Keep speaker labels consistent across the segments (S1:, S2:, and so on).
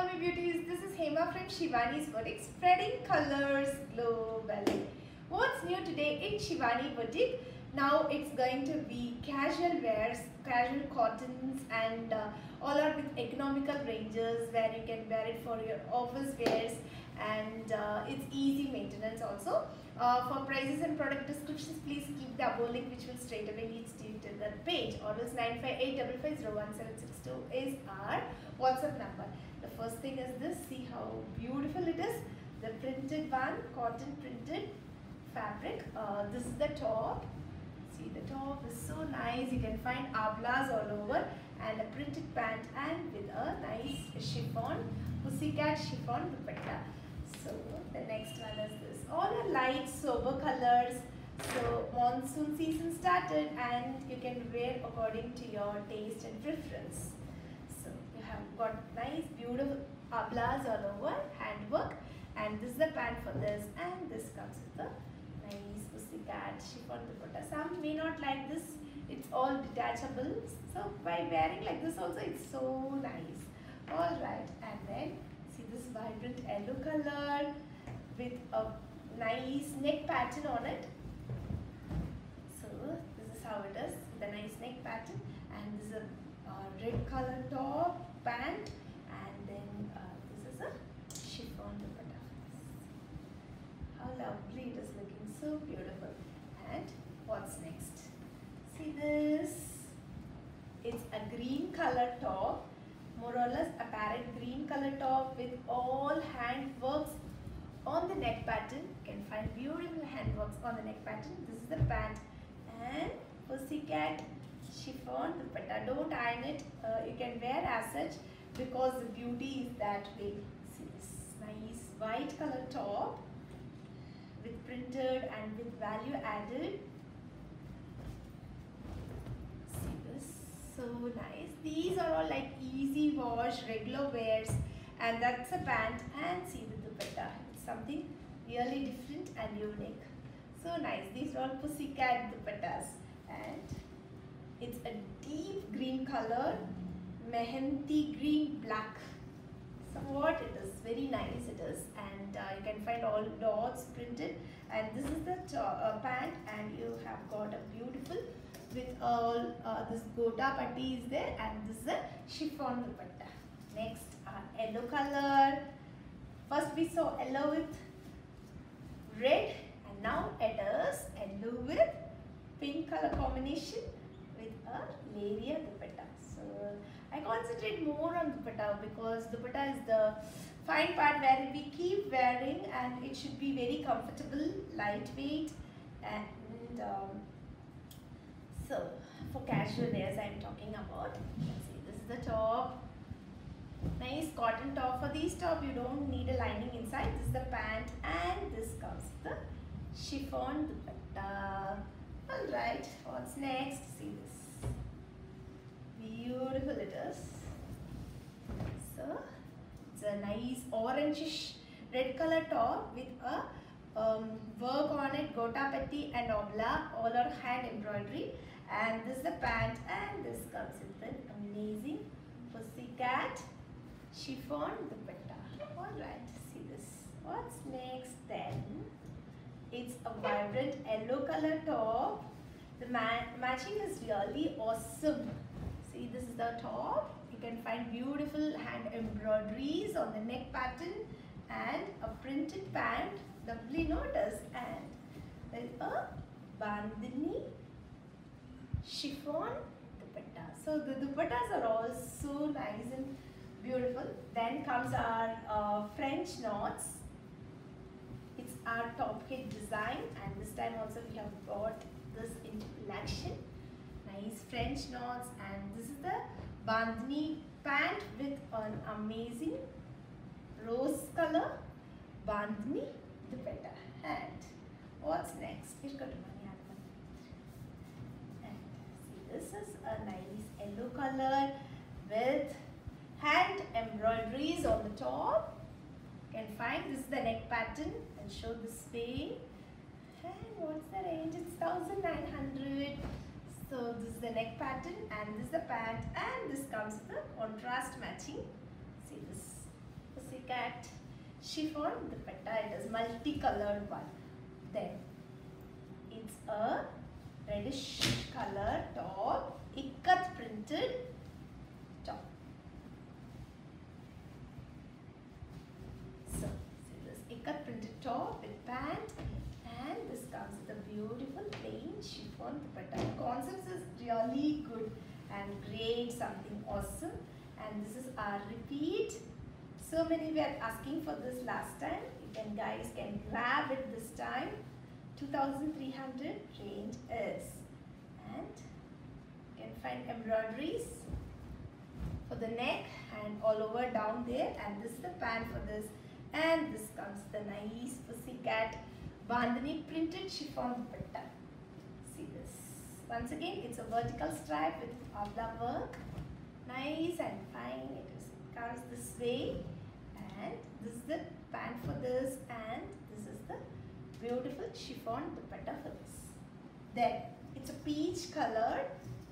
S1: all my beauties, this is Hema from Shivani's Boutique, spreading colors globally. What's new today in Shivani Boutique? Now it's going to be casual wears, casual cottons and all are with economical ranges where you can wear it for your office wears and it's easy maintenance also. For prices and product descriptions, please keep the above link which will straight away lead you to the page. Or else 95855011762 is our WhatsApp number. The first thing is this, see how beautiful it is. The printed one, cotton printed fabric. This is the top. See, the top is so nice. You can find ablas all over and a printed pant and with a nice chiffon, pussycat chiffon dupatta. So the next one is this. All are light, sober colors. So monsoon season started and you can wear according to your taste and preference. So you have got nice, beautiful ablas all over, handwork, and this is the pant for this, and this comes with the nice pussycat chiffon dupatta. Some may not like this. It's all detachable. So by wearing like this also, it's so nice. All right, and then see this vibrant yellow color with a nice neck pattern on it. So this is how it is, the nice neck pattern, and this is a red color top, pant, and then this is a chiffon dupatta. How lovely it is looking, so beautiful. And what's next? See this, it's a green color top, more or less a parrot green color top with all hand works on the neck pattern. You can find beautiful hand works on the neck pattern. This is the pant and pussycat chiffon dupatta. Don't iron it, you can wear as such because the beauty is that way. See this nice white color top with printed and with value added. See this, so nice. These are all like easy wash, regular wears, and that's a pant. And see the dupatta, it's something really different and unique. So nice. These are all pussycat dupattas, and it's a deep green color, mehendi green black. So what it is, very nice it is, and you can find all dots printed, and this is the pant, and you have got a beautiful with all this gota patti is there, and this is a chiffon dupatta. Next yellow color. First we saw yellow with red, and now it is yellow with pink color combination with a laria dupatta. So I concentrate more on dupatta because dupatta is the fine part where we keep wearing and it should be very comfortable, lightweight, and so for casual wears I am talking about. Let's see, this is the top. Nice cotton top. For these top you don't need a lining inside. This is the pant and this comes the chiffon dupatta. Alright, what's next? See this. Beautiful it is. So it's a nice orangish red color top with a work on it, gota patti and obla, all are hand embroidery, and this is the pant, and this comes with an amazing pussycat chiffon dupatta. Alright, see this. What's next then? It's a vibrant yellow color top. The matching is really awesome. See, this is the top. You can find beautiful hand embroideries on the neck pattern and a printed pant, doubly noticed, and there's a bandhani chiffon dupatta. So the dupattas are all so nice and beautiful. Then comes our French knots. It's our top kit design, and this time also we have brought this into collection. Nice French knots, and this is the bandhani pant with an amazing rose color bandhani dupatta. And what's next? And see, this is a nice yellow color with hand embroideries on the top. You can find this is the neck pattern and show this way. And what's the range? It's 1900. So this is the neck pattern and this is the pant, and this comes with the contrast matching. See this Pussycat chiffon dupatta. It is multicolored one. Then it's a reddish color top, ikat printed top. So see this ikat printed top with pant, and this comes with a beautiful plain chiffon dupatta. The concept is really good and great, something awesome. And this is our repeat. So many were asking for this last time. You can guys can grab it this time. 2300 range is, and you can find embroideries for the neck and all over down there, and this is the pant for this, and this comes the nice Pussycat bandhani printed chiffon dupatta. See this. Once again, it's a vertical stripe with abla work, nice and fine. It comes this way, and this is the pant for this, and this is the beautiful chiffon dupatta for this. Then it's a peach colored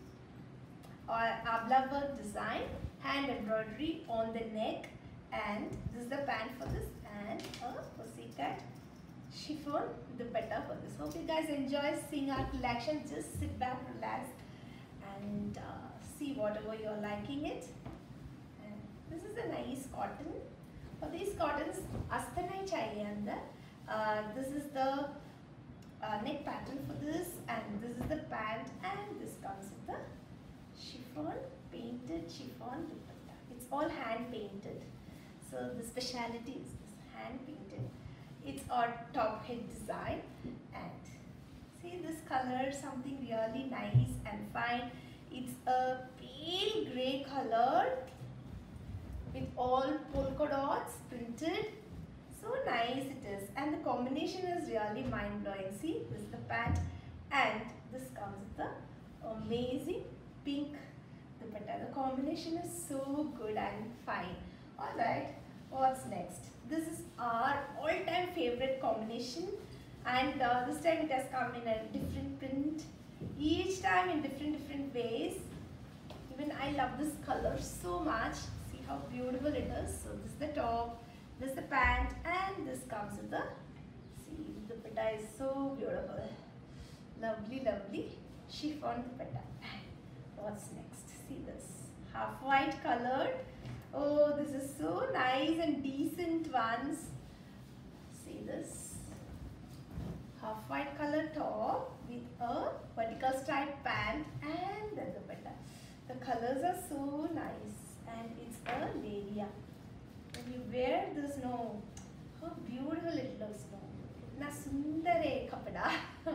S1: or abla work design, hand embroidery on the neck, and this is the pant for this, and a Pussycat chiffon dupatta for this. Hope you guys enjoy seeing our collection. Just sit back, relax, and see whatever you're liking it. And this is a nice cotton. For these cottons, astanai chahiye andar. This is the neck pattern for this, and this is the pant, and this comes with the chiffon, painted chiffon dupatta. It's all hand painted. So the speciality is this, hand painted. It's our top head design, and see this color, something really nice and fine. It's a pale grey color with all polka dots printed. So nice it is, and the combination is really mind-blowing. See, this is the pant, and this comes with the amazing pink dupatta. The combination is so good and fine. Alright, what's next? This is our all-time favorite combination, and this time it has come in a different print, each time in different ways. Even I love this color so much. See how beautiful it is. So this is the top, this is the pant, and this comes with the, see, the dupatta is so beautiful. Lovely, lovely chiffon dupatta. What's next? See this, half white colored. Oh, this is so nice and decent ones. See this, half white color top with a vertical stripe pant and the dupatta. The colors are so nice, and it's a leria. When you wear this, no, how beautiful it looks, no. Itna sundar hai kapda. So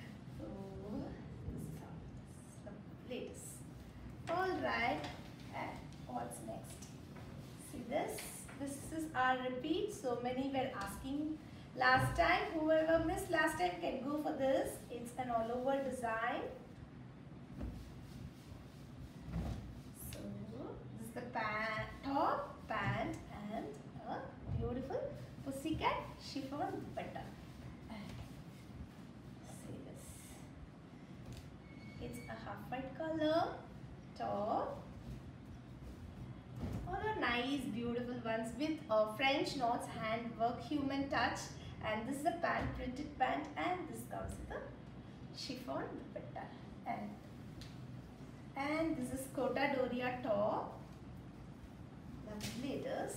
S1: this is how it's latest. Alright, and what's next? See this. This is our repeat. So many were asking last time. Whoever missed last time can go for this. It's an all over design. So this is the pant, top, pant, and a beautiful Pussycat chiffon dupatta. See this. It's a half white color top. All are nice, beautiful ones with French knots, handwork, human touch, and this is a pant, printed pant, and this comes with a chiffon dupatta. And this is Kota Doria top. Lovely it is.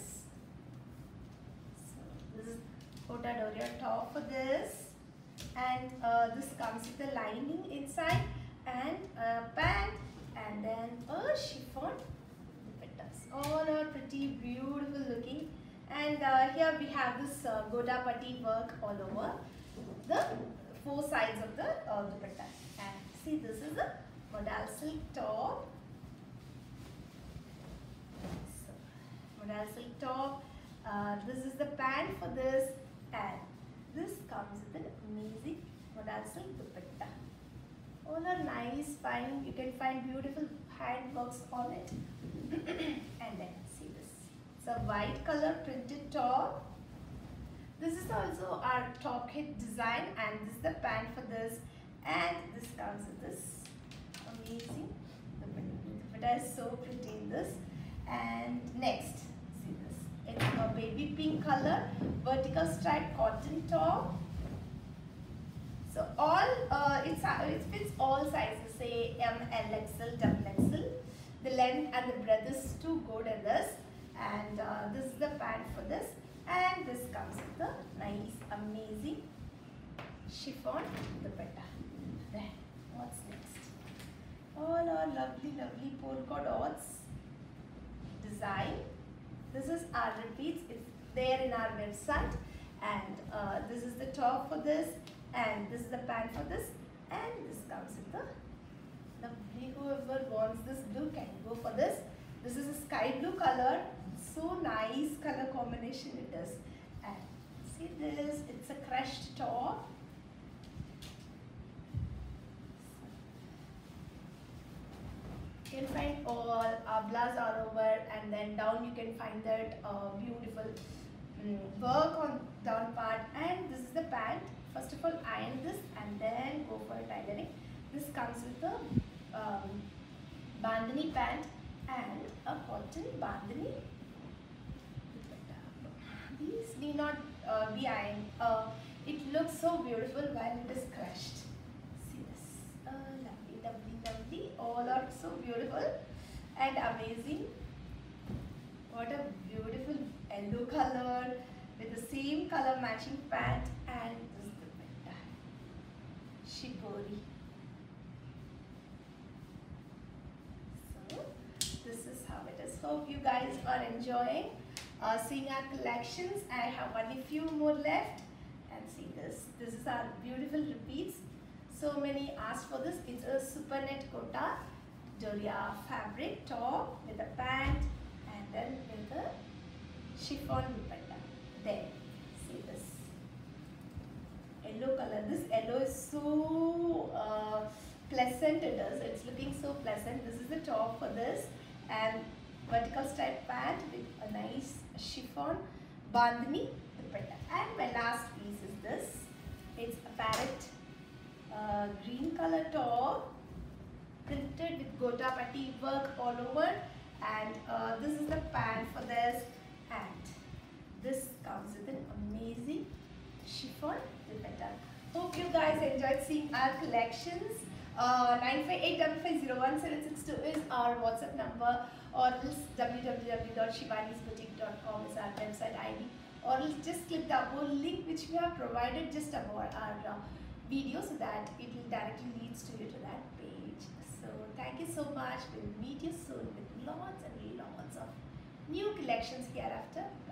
S1: So this is Kota Doria top for this, and this comes with a lining inside, and a pant, and then a chiffon dupattas. All are pretty beautiful looking, and here we have this Goda patti work all over the four sides of the dupatta. And see, this is a modal silk top. So, modal silk top. This is the pant for this, and this comes with an amazing modal silk dupatta. All are nice, fine. You can find beautiful handworks on it. And then see this. It's a white color printed top. This is also our top hit design, and this is the pant for this, and this comes with this amazing dupatta. Is so pretty in this. And next, see this. It's a baby pink color, vertical stripe cotton top. So all it fits all sizes, say M, L, XL, double XL. The length and the breadth is too good in this, and this is the pant for this, and this comes with the nice, amazing chiffon dupatta. Then what's next? All our lovely, lovely polka dots design. This is our repeats. It's there in our website, and this is the top for this, and this is the pant for this, and this comes with the lovely. Whoever wants this blue can go for this. This is a sky blue color. So nice color combination it is. And see this, it's a crushed top. You can find all ablas all over, and then down you can find that beautiful work on down part. And this is the pant. First of all, iron this and then go for tailoring. This comes with a bandhani pant and a cotton bandhani. These need not be ironed. It looks so beautiful while it is crushed. See this, lovely, lovely, lovely. All are so beautiful and amazing. What a beautiful yellow color with the same color matching pant, and this dupatta, shikori. So this is how it is. Hope you guys are enjoying seeing our collections. I have only few more left, and see this. This is our beautiful repeats. So many asked for this. It's a super net kota Doria fabric top with a pant, and then with a chiffon dupatta. There, see this yellow color. This yellow is so pleasant. It is. It's looking so pleasant. This is the top for this, and vertical stripe pant with a nice chiffon bandhani dupatta. And my last piece is this. It's a parrot green color top printed with gota patti work all over, and this is the pant for this, and this comes with an amazing chiffon dupatta. Hope you guys enjoyed seeing our collections. 9585501762 is our WhatsApp number, or else www.shivanisboutique.com is our website ID, or else just click the whole link which we have provided just above our video, so that it will directly leads to you to that page. So thank you so much. We'll meet you soon with lots and lots of new collections hereafter.